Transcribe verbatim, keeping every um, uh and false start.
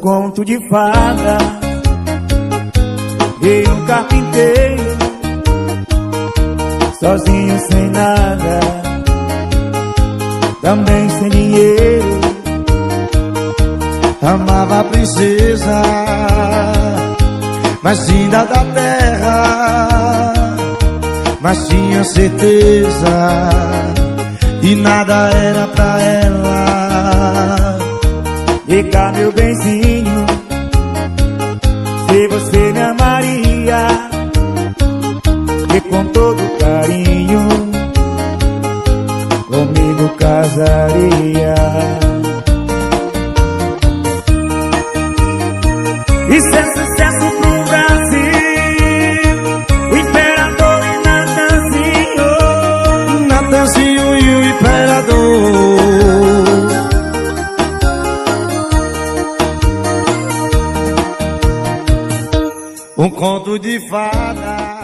conto de fada. Veio um carpinteiro, sozinho sem nada, também sem dinheiro. Amava a princesa mais linda da terra, mas tinha certeza que nada era pra ela. Vem cá, meu benzinho, se você me amaria, e com todo carinho comigo casaria. Isso é sucesso pro Brasil, o imperador e Natanzinho, Natanzinho e o imperador. Um conto de fada.